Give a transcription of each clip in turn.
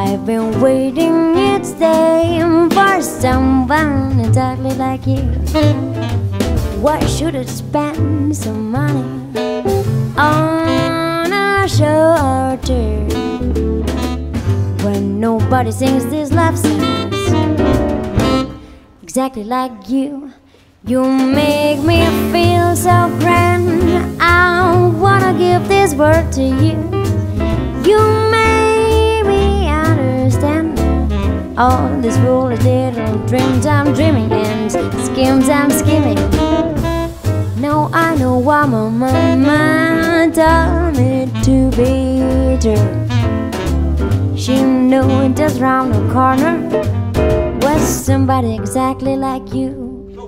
I've been waiting each day for someone exactly like you. Why should I spend some money on a show or two when nobody sings these love songs exactly like you? You make me feel so grand. I wanna give this word to you. You make me understand all these foolish little dreams I'm dreaming and schemes I'm scheming. Now I know why my mama told me to be true. She knew it just round the corner was somebody exactly like you.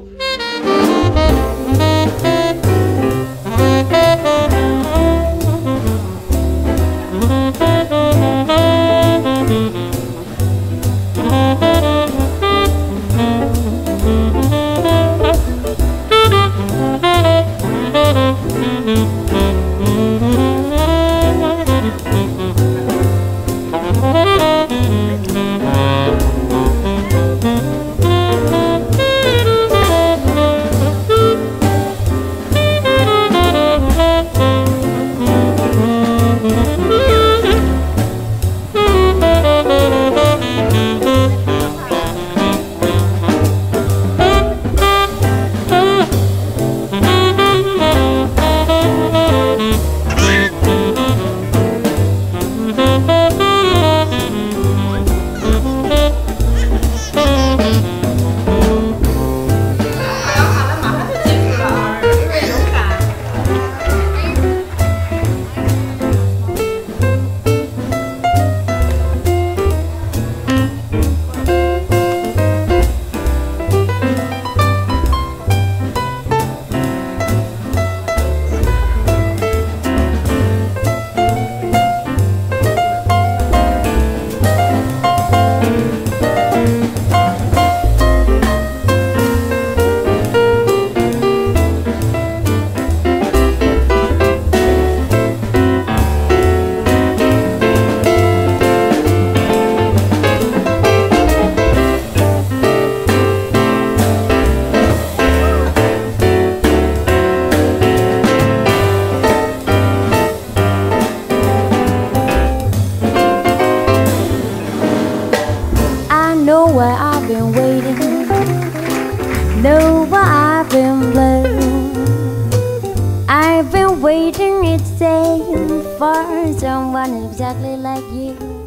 Know why I've been waiting, know why I've been blue. I've been waiting each day for someone exactly like you.